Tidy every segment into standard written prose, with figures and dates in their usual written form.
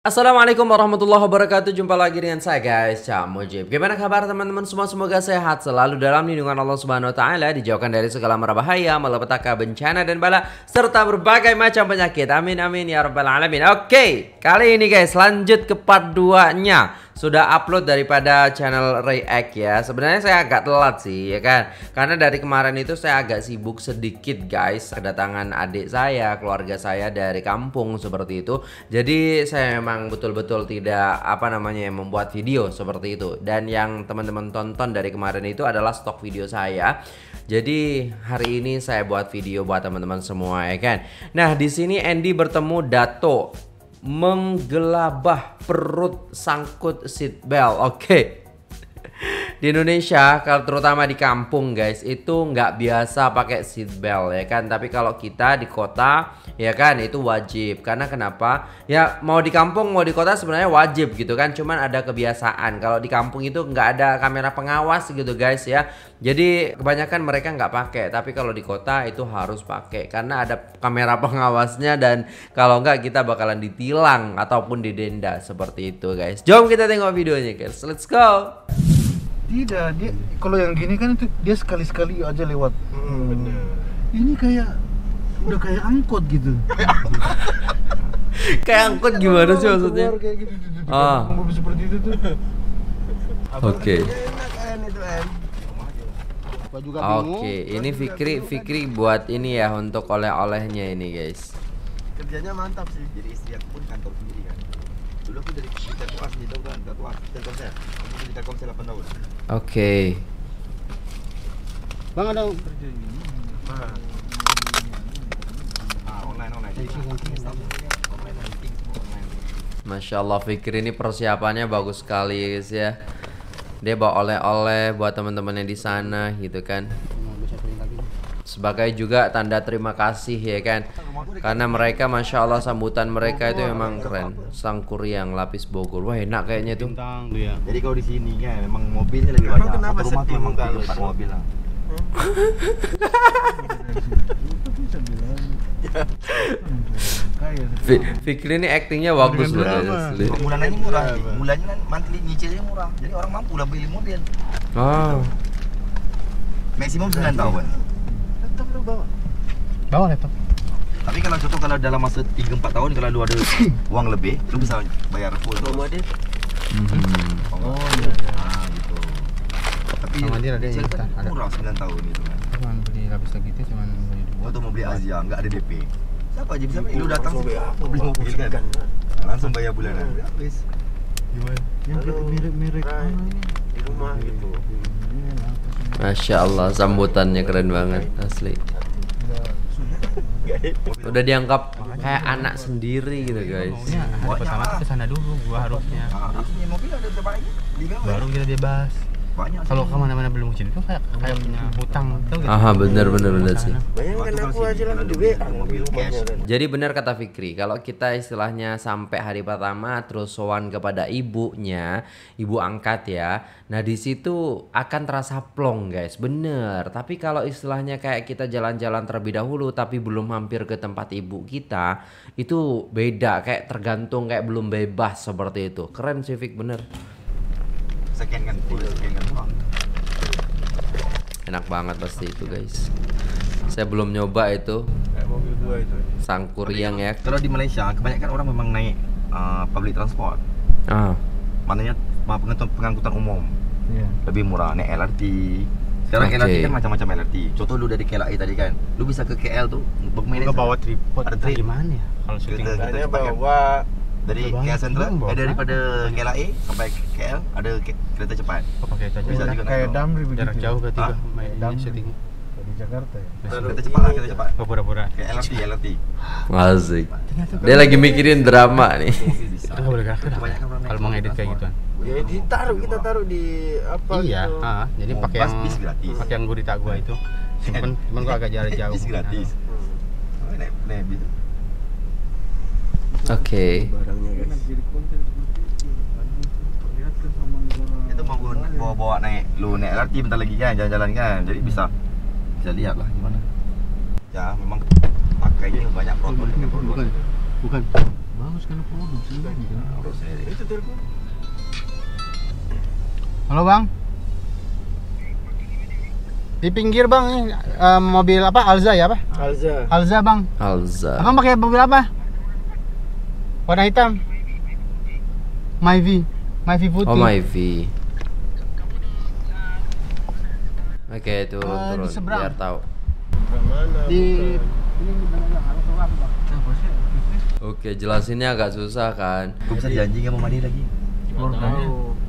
Assalamualaikum warahmatullahi wabarakatuh. Jumpa lagi dengan saya guys, Cak Mujib. Gimana kabar teman-teman semua? Semoga sehat selalu dalam lindungan Allah Subhanahu wa taala, dijauhkan dari segala mara bahaya, malapetaka, bencana dan bala serta berbagai macam penyakit. Amin amin ya rabbal alamin. Oke, kali ini guys lanjut ke part 2-nya. Sudah upload daripada channel React ya. Sebenarnya saya agak telat sih ya kan. Karena dari kemarin itu saya agak sibuk sedikit guys. Kedatangan adik saya, keluarga saya dari kampung seperti itu. Jadi saya memang betul-betul tidak membuat video seperti itu. Dan yang teman-teman tonton dari kemarin itu adalah stok video saya. Jadi hari ini saya buat video buat teman-teman semua ya kan. Nah, di sini Andy bertemu Dato menggelabah perut sangkut seat belt. Oke. Di Indonesia, kalau terutama di kampung guys, itu nggak biasa pakai seat belt ya kan. Tapi kalau kita di kota ya kan itu wajib. Karena kenapa? Ya mau di kampung mau di kota sebenarnya wajib gitu kan. Cuman ada kebiasaan. Kalau di kampung itu nggak ada kamera pengawas gitu guys ya. Jadi kebanyakan mereka nggak pakai. Tapi kalau di kota itu harus pakai karena ada kamera pengawasnya. Dan kalau nggak kita bakalan ditilang ataupun didenda seperti itu guys. Jom kita tengok videonya guys. Let's go. Tidak, dia kalau yang gini kan itu dia sekali-sekali aja lewat. Bener. Ini kayak udah kayak angkot gitu. Kayak angkot gimana sih maksudnya? Kayak gitu, mobil seperti itu tuh. Oke. Oke, Ini Fikri buat ini ya untuk oleh-olehnya ini guys. Kerjanya mantap sih. Jadi istri aku pun kantor sendiri kan. Dulu aku dari Telkom asli tahu kan, Telkomsel. Aku di Telkomsel 8 tahun. Oke. Bang ada kerja ini. Online. Masya Allah, Fikri ini persiapannya bagus sekali guys ya. Dia bawa oleh-oleh buat teman-temannya di sana gitu kan. Sebagai juga tanda terima kasih ya kan. Karena mereka Masya Allah sambutan mereka itu memang keren. Sangkuriang lapis Bogor. Wah enak kayaknya tuh. Jadi kalau di sini kan memang mobilnya lebih banyak. Kenapa Satu rumah tuh sedih memang muka 3-4 mobil lah. Fikri ini aktingnya bagus loh guys. Asli. Bulanannya murah sih. Bulannya kan monthly nyicilnya murah. Jadi orang mampu lah beli mobil. Oh. Maksimum 9 tahun. Laptop lu bawa laptop. Tapi kalau contoh kalau dalam masa 3-4 tahun kalau lu ada uang lebih, lu bisa bayar full. Rumah dia Oh iya. Ah gitu. Tapi Sama dia ada yang cicil kita, kan ada. murah 9 tahun itu kan. Cuman beli lapis lagi itu cuman beli dua. Waktu mau beli Asia enggak ada DP. Siapa aja bisa lu datang langsung sih. BA, Beli mobil kan. Langsung bayar bulanan. Habis. Gimana? Yang mirip-mirip Right. mana ini? di rumah gitu. Masya Allah sambutannya keren banget asli. Udah dianggap kayak anak sendiri gitu guys. Maunya hari pertama tuh kesana dulu gua harusnya. Harusnya mobil ada berapa lagi? 5 Baru kita bebas. banyak. Kalau kemana-mana belum sini tuh kayak punya hutang tuh gitu. Aha bener sih. Bayangkan Waktu aku kalau aja sini, lah kalau di beli WA mobil cash. rumahnya kan. Jadi benar kata Fikri, kalau kita istilahnya sampai hari pertama terus sowan kepada ibunya, ibu angkat ya. Nah di situ akan terasa plong guys, bener. Tapi kalau istilahnya kayak kita jalan-jalan terlebih dahulu tapi belum mampir ke tempat ibu kita, itu beda, kayak tergantung kayak belum bebas seperti itu. Keren sih Fik, bener. Sekian kan, sekian kan uang. Enak banget pasti itu guys. Saya belum nyoba itu Kayak mobil gua itu. Sangkuriang ya. Kalau di Malaysia kebanyakan orang memang naik public transport. Ah, Maknanya pengangkutan umum. Iya. Lebih murah naik LRT. Sekarang Oke. LRT kan macam-macam LRT. Contoh lu dari KLI tadi kan, lu bisa ke KL tuh bermain Gua bawa tripod. Ada trip. Gimana ya? Kalau syuting Kita Tanya cepat kan? bawa Dari Udah KL banyak, Central, bawa daripada KLI sampai KL ada kereta cepat. Oh, pakai itu aja. Bisa juga Kayak naik. Damri begitu. Jarak jauh berarti Hah? gua mainnya Damri. syuting. Dari Jakarta ya. Kereta cepat lah, kereta cepat. Oh, pura-pura. Kayak LRT. asik. Dia lagi mikirin drama nih. Mobil bisa. Itu nggak boleh gerak Kebanyakan orang naik kalau mau ngedit kayak transport. gituan. ya kita taruh di apa Iya, gitu. jadi Mau pakai pas, yang bis gratis. pakai yang gurita gua itu. Simpen, cuman gua agak jarak jauh. Bis gratis. Hmm. Naik bis. Oke. Barangnya guys. Itu mau gue bawa naik, lu naik LRT bentar lagi kan, jalan-jalan kan, jadi bisa lihat lah gimana. Ya memang pakainya banyak protokol dengan protokol. Bukan. Bagus kan produksi ini kan. Itu telepon. Halo bang. Di pinggir bang nih mobil apa Alza ya apa? Alza. Alza bang. Alza. Abang pakai mobil apa? Warna hitam. Myvi. Myvi putih. Oh, Myvi. Oke, turun Di turun seberang. biar tahu. Mana? Di ini benar harus bang. Oke, jelasinnya agak susah kan. Gue bisa janji nggak mau mandi lagi. Keluarganya.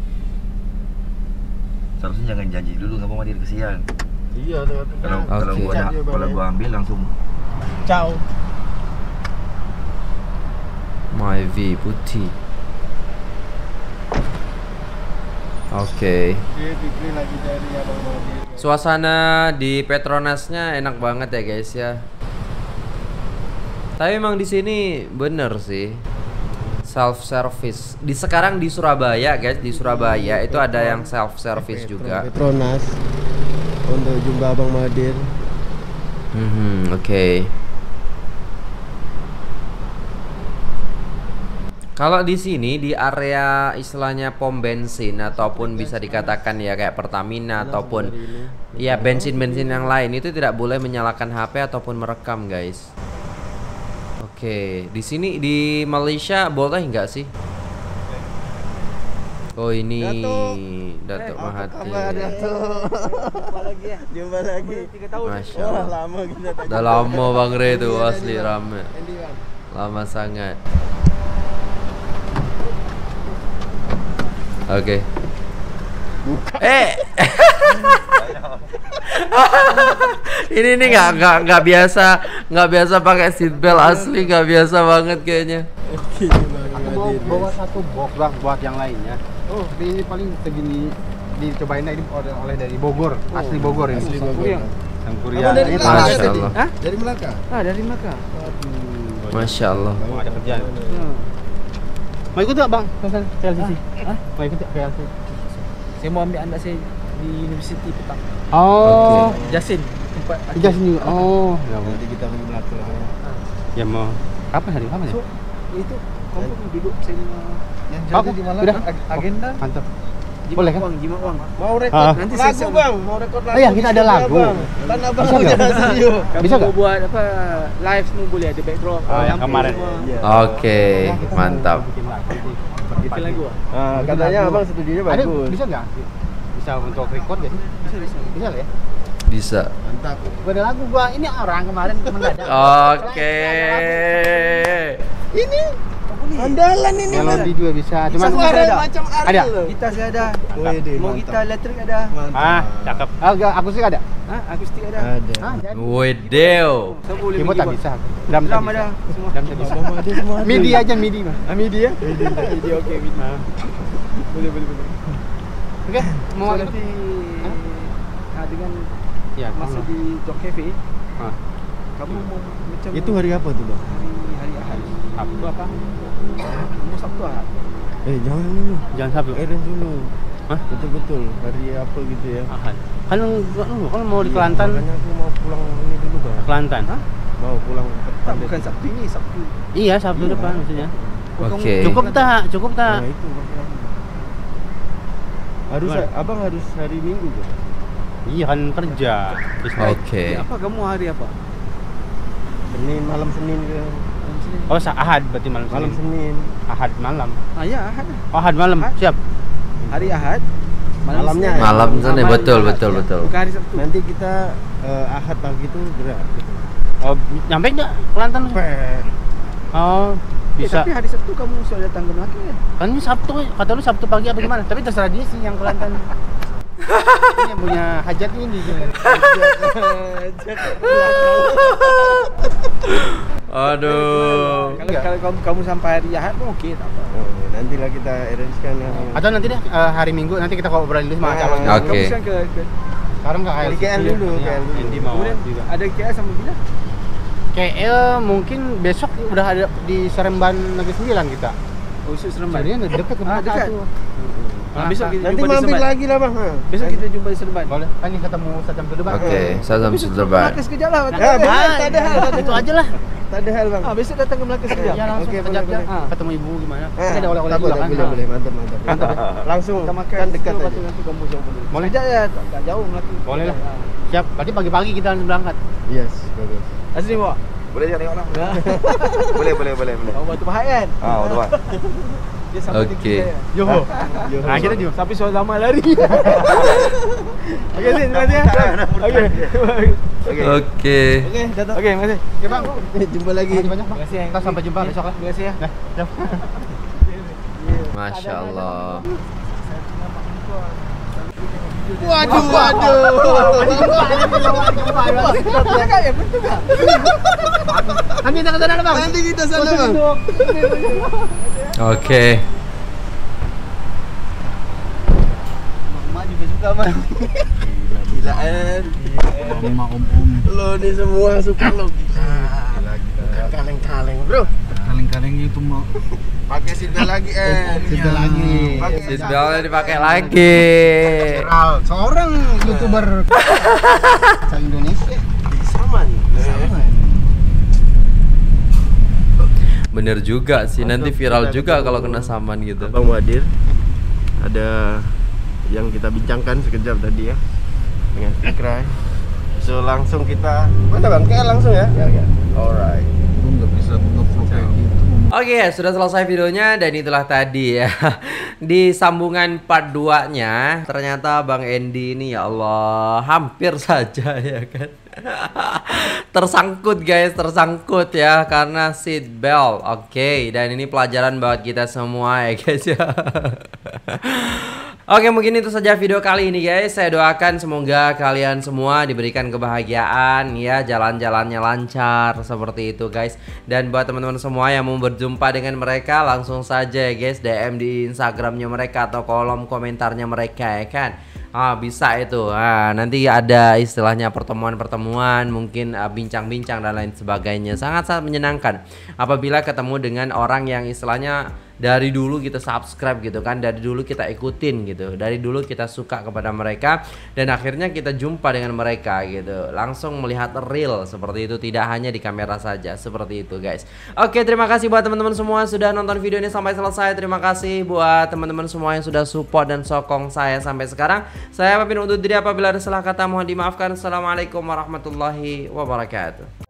Seharusnya jangan janji dulu nggak mau mandi kesian. Iya, teman-teman. Kalau gua ambil langsung. Ciao. Myvi putih. Oke. Dia Fikri lagi cari abang mobil. Suasana di Petronasnya enak banget ya guys ya. Tapi emang di sini bener sih self service. Sekarang di Surabaya guys, di Surabaya itu ada yang self service juga. Petronas untuk jumpa Abang Madir. Oke. Kalau di sini di area istilahnya pom bensin ataupun bisa dikatakan ya kayak Pertamina ataupun ya bensin-bensin yang lain itu tidak boleh menyalakan HP ataupun merekam guys. Oke, di sini di Malaysia boleh nggak sih? Oh ini Datuk Mahathir. Jumpa lagi ya. Jumpa lagi. 3 tahun. Masya Allah. Lama kita tak. Udah lama Bang Re itu asli rame. Lama sangat. Oke. Ini nggak biasa pakai seatbelt asli, nggak biasa banget kayaknya. Aku bawa satu box bang buat yang lainnya. Oh, ini paling segini dicobain ini oleh dari Bogor, asli Bogor ini. Asli Bogor. Sangkuriang. Dari Masya Melaka tadi? Allah. Hah? Dari Melaka? Ah, dari Melaka. Masya Allah. Mau ada kerjaan. Mau ikut nggak bang? Ke LCC? Mau ikut nggak ke LCC? Saya mau ambil anak saya di universiti petang. Oh, Jasin tempat Jasin juga. Oh, ya bang. Nanti kita pergi Melaka. Ya mau. Kapan hari? Kapan ya? So, itu kamu duduk saya Yang Aku jadi di Malaka udah. agenda. Mantap. Boleh kan? jimat uang. Mau rekod Nanti lagu saya bang, mau rekod lagu. Oh iya, kita ada Bisa, lagu. Bang. Kan abang Bisa nggak? udah studio. Kamu Bisa mau nggak? buat apa live semua boleh ada backdrop. Oh, yang lampu kemarin. semua. Iya. Oke, mantap. Bikin lagu. Ah, katanya abang studionya Ada, bagus. bisa nggak? Bisa untuk record nggak sih? Bisa lah ya? Bisa. Mantap. Gua ada lagu gua. Ini orang kemarin mendadak. Oke. Ini andalan ini. Melodi juga bisa. Cuman Suara macam Ariel ada. loh. Gitar saya ada. Wede, Mau mantap. gitar elektrik ada. Ah, cakep. Agak akustik ada? Hah, akustik ada. Ada. Ah, jadi. Wedeo. Saya boleh Keyboard tak pergi, bisa. Bang. Drum tak ada bisa. semua. Drum tak bisa. Abang ada semua. MIDI aja MIDI mah. Midi ya? Midi oke midi. Boleh. Oke, mau So, ada nanti dengan ya, masa di Dog Cafe, Ah. kamu mau macam Itu hari apa tuh bang? hari Ahad. Sabtu apa? Mau Sabtu Ahad. Jangan dulu. Jangan Sabtu. Arrange dulu. Hah? Betul hari apa gitu ya? Ahad. Kan mau di Kelantan. Makanya aku mau pulang ini dulu bang. Kelantan. Hah? Mau pulang ke Tak, Pandai. bukan Sabtu ini, Sabtu. Iya, Sabtu depan maksudnya. Oke. Cukup tak? Cukup tak? Nah itu bang. Harus Gimana? abang harus hari Minggu kan? Iya kan kerja. Oke. Apa kamu hari apa? Senin malam Senin ke Oh, Ahad berarti malam malam Senin. Senin. Ahad malam. Ah ya, Ahad. Oh, Ahad malam. Ahad. Siap. Hari Ahad. Malamnya Senin. ya? Malam sana Malam betul Ahad, betul ya. betul. Bukan hari Sabtu. Nanti kita Ahad pagi itu gerak gitu. Oh, nyampe enggak Kelantan? Oh, bisa. Tapi hari Sabtu kamu sudah datang ke Melaka ya? Kan ini Sabtu, kata lu Sabtu pagi apa gimana? Tapi terserah dia sih yang Kelantan. Ini yang punya hajat ini gitu. Aduh. Kalau kamu sampai hari Ahad pun okey, tak apa. Nantilah kita arrange-kan ya. Atau nanti deh hari Minggu nanti kita ngobrol dulu sama calon. Oke. Kamu sekarang ke Sekarang ke Di KL dulu, KL dulu. Andy mau kemudian juga. ada KL sama bila? KL mungkin besok udah ada di Seremban Negeri 9 kita. Oh, Usut Seremban. Jadi dekat ke Melaka dekat. tuh. Besok kita Nanti jumpa di mampir Seremban. lagi lah bang. Besok kita jumpa di Seremban. Boleh. Kan ini ketemu Satam Sudirman. Oke, Salam Sudirman. Melaka sekejap lah. Ya, benar, tak ada hal. Itu aja lah. Tak ada hal bang. Besok datang ke Melaka sekejap. Ya langsung Oke, sekejap boleh, ya. boleh. Ketemu ibu gimana? Ah, Kan ada oleh-oleh tak juga apa, kan. boleh, boleh, mantap. Langsung Kita makan kan dekat situ, aja. lepas tu nanti kamu jauh dulu. Boleh. Sekejap ya, tak jauh Melaka. Boleh lah. Siap. Berarti pagi-pagi kita langsung berangkat. Yes, bagus. Asli bawa. Boleh jangan tengok lah. Boleh. Kau buat tempat kan? Ah, betul kan. Dia sampai Okey. di kita. Johor. Nah, kita Johor. Sampai suara lama lari. Okey, Zin, terima kasih ya. Okey. Okey. Oke. Okey, datang. Okey, terima kasih. Oke, Bang. Jumpa lagi. Terima kasih banyak, Bang. Terima kasih. Kita sampai jumpa besok lah. Terima kasih ya. Nah, siap. Masya Allah. Waduh. Nanti kita ke sana, Bang. Nanti kita sana bang. Oke. Mak juga suka bang. Gilaan. Lo ni semua suka lo. Kaleng-kaleng bro. Kaleng-kalengnya itu mau Pakai seatbelt lagi Sebentar lagi. Pakai Seatbeltnya dipakai lagi. Seorang YouTuber Indonesia. Sama nih. Bener juga sih, nanti viral juga kalau kena saman gitu. Bang Wadir, ada yang kita bincangkan sekejap tadi ya dengan Fikra. So langsung kita mana bang? KL langsung ya? Ya. Alright. gue nggak bisa nge-vlog kayak gitu. Oke, sudah selesai videonya dan itulah tadi ya. Di sambungan part 2-nya ternyata Bang Andy ini ya Allah hampir saja ya kan. Tersangkut guys, tersangkut ya karena seat belt. Oke, dan ini pelajaran buat kita semua ya guys ya. Oke, mungkin itu saja video kali ini guys. Saya doakan semoga kalian semua diberikan kebahagiaan ya, jalan-jalannya lancar seperti itu guys. Dan buat teman-teman semua yang mau berjumpa dengan mereka, langsung saja ya guys DM di Instagramnya mereka atau kolom komentarnya mereka ya kan. Bisa itu. Nanti ada istilahnya pertemuan-pertemuan, mungkin bincang-bincang dan lain sebagainya. Sangat-sangat menyenangkan apabila ketemu dengan orang yang istilahnya dari dulu kita subscribe gitu kan, dari dulu kita ikutin gitu, dari dulu kita suka kepada mereka dan akhirnya kita jumpa dengan mereka gitu, langsung melihat real seperti itu, tidak hanya di kamera saja seperti itu guys. Oke, terima kasih buat teman-teman semua sudah nonton video ini sampai selesai. Terima kasih buat teman-teman semua yang sudah support dan sokong saya sampai sekarang. Saya pamit undur diri, apabila ada salah kata mohon dimaafkan. Assalamualaikum warahmatullahi wabarakatuh.